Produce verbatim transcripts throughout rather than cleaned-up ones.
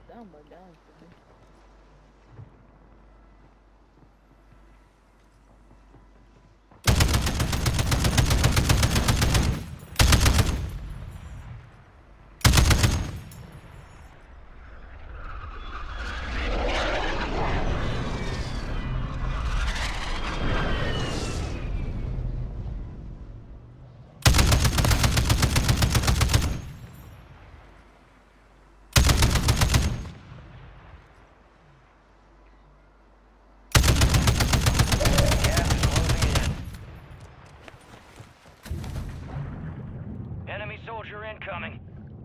Down by down, baby. Gas is closing in. Enemy soldier incoming.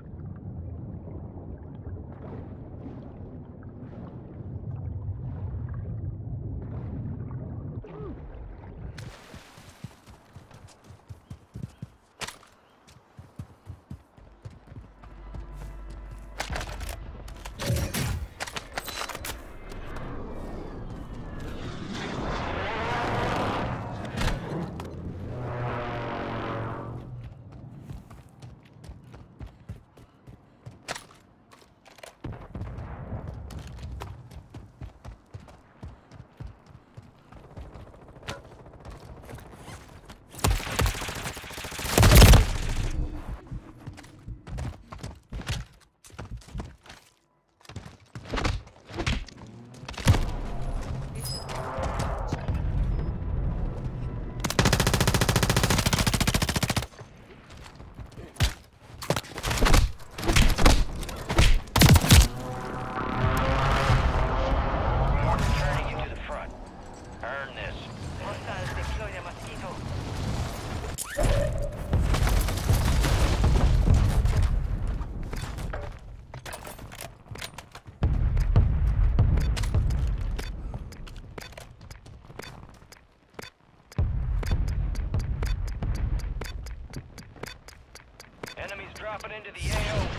Returning you to the front. Earn this. Hostiles deploy the mosquito. Enemies dropping into the A O.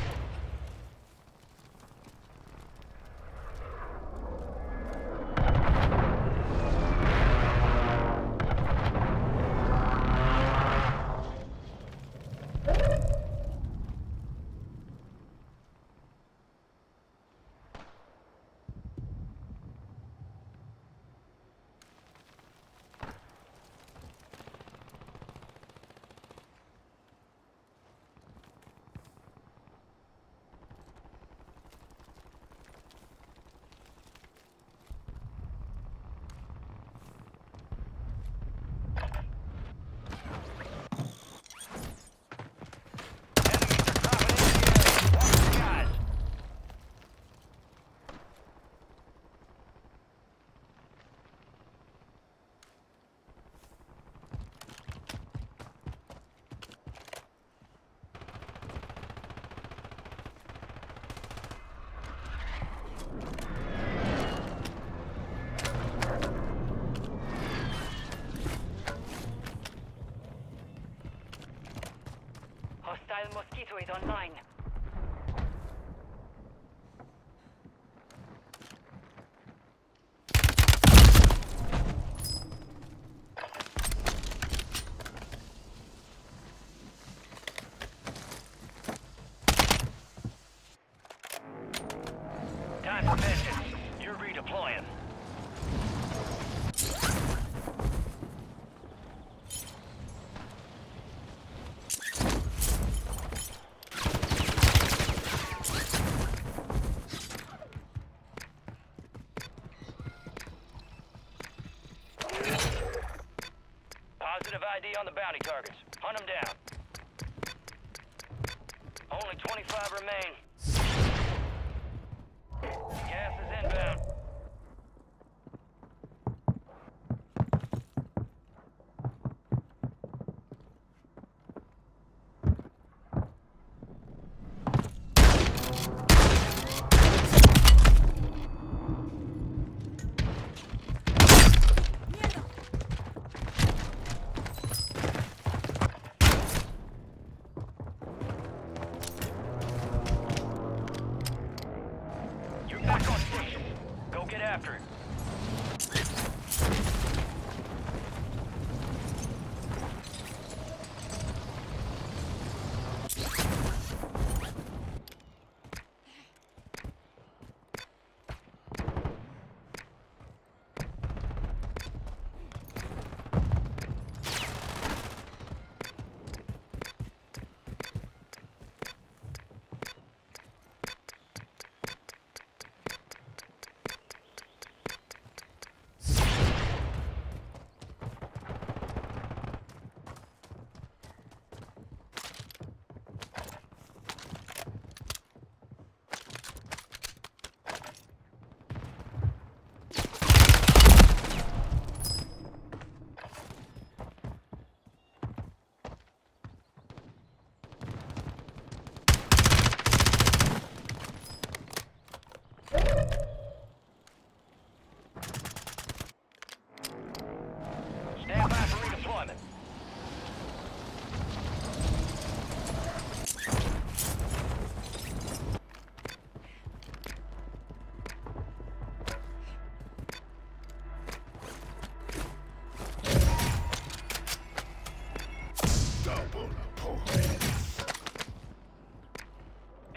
Hostile mosquito is online. Time for vengeance. You're redeploying. Positive I D on the bounty targets. Hunt them down. Only twenty-five remain. Gas is inbound. You're back on station. Go get after it.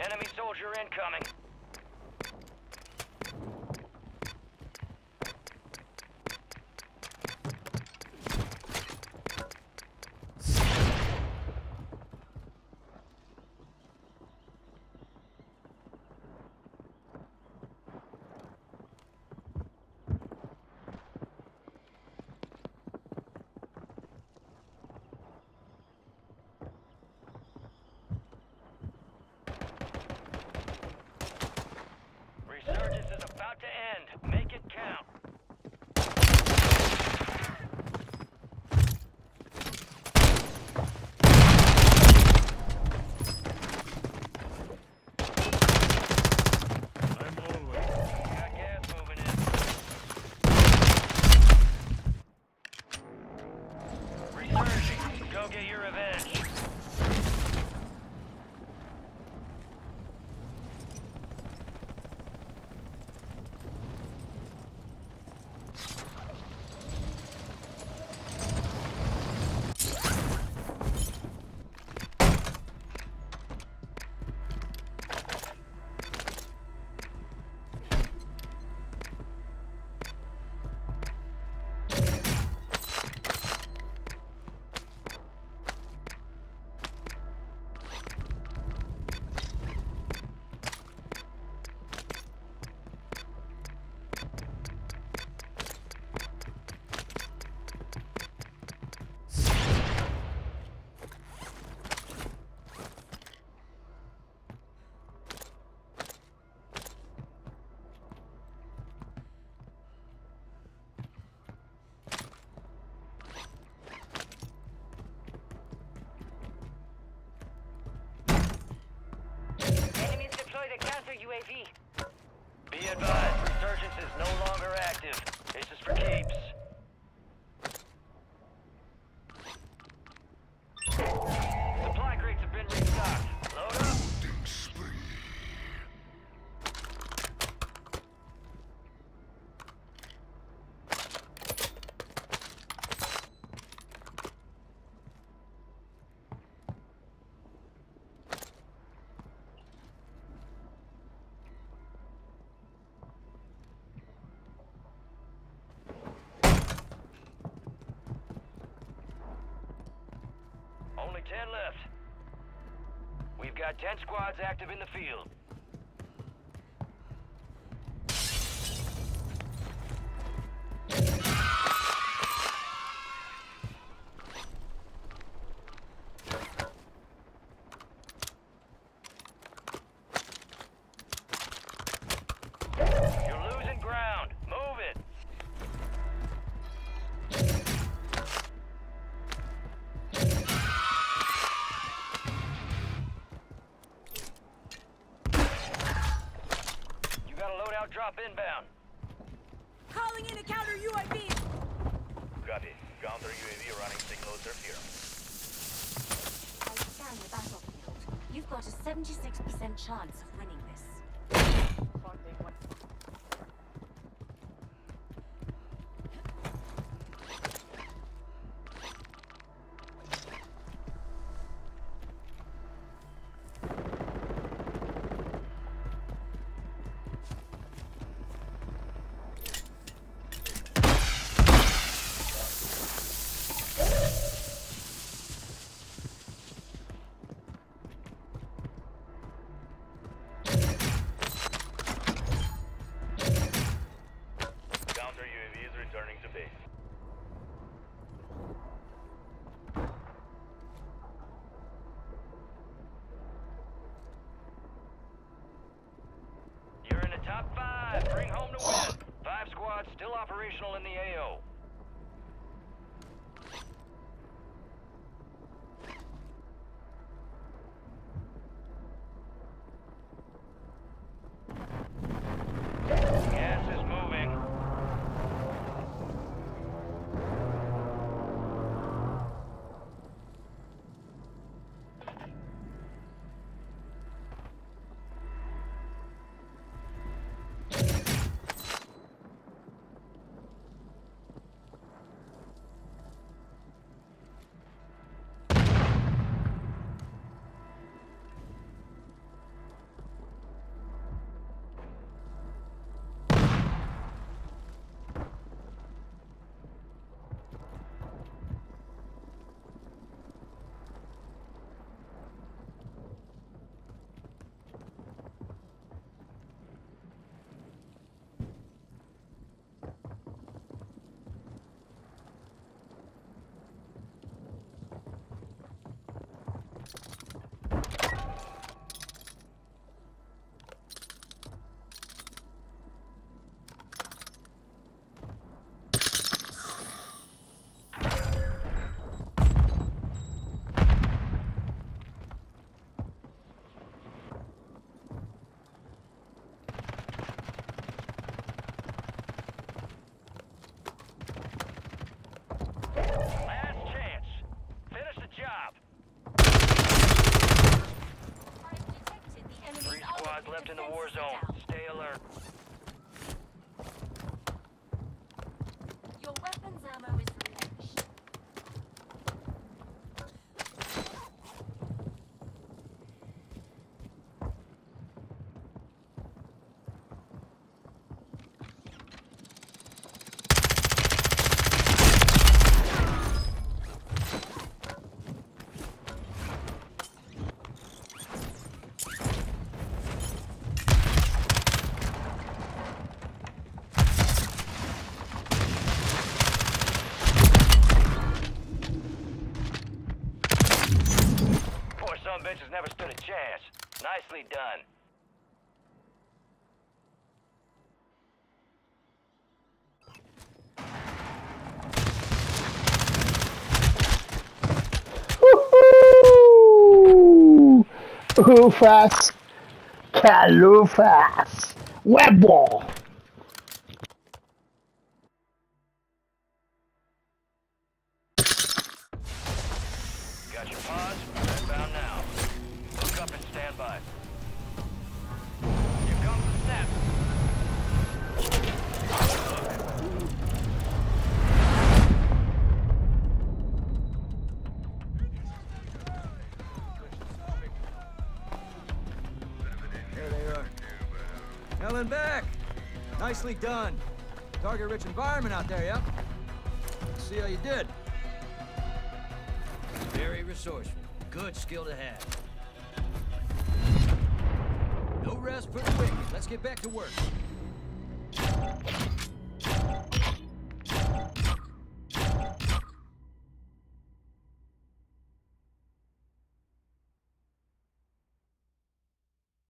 Enemy soldier incoming. Resurgence is about to end. Make it count. I'm always. Got gas moving in. Resurging. Go get your revenge. Enemies deploy the counter U A V. Be advised, resurgence is no longer active. This is for keeps. Supply crates have been restocked. Load up. Only ten left. We've got ten squads active in the field. You're losing ground. Move it. You got a loadout drop inbound. Calling in a counter U A V. Copy. Counter U A V running signals are here. I scan the battlefield. You've got a seventy-six percent chance of winning this. Counter U A V is returning to base. You're in the top five. Bring home the win. Five squads still operational in the A O. Gas is moving. squads left in the war zone. Stay alert. Your weapons ammo is replenished. Poor son of a bitch has never stood a chance. Nicely done. Woohoo! Ufas, Calufas, Webble. Got your pods? Inbound now. Look up and stand by. Here comes the snap. There they are. Helen back! Nicely done. Target-rich environment out there, yep? Let's see how you did. Very resourceful. Good skill to have. No rest for the wicked. Let's get back to work.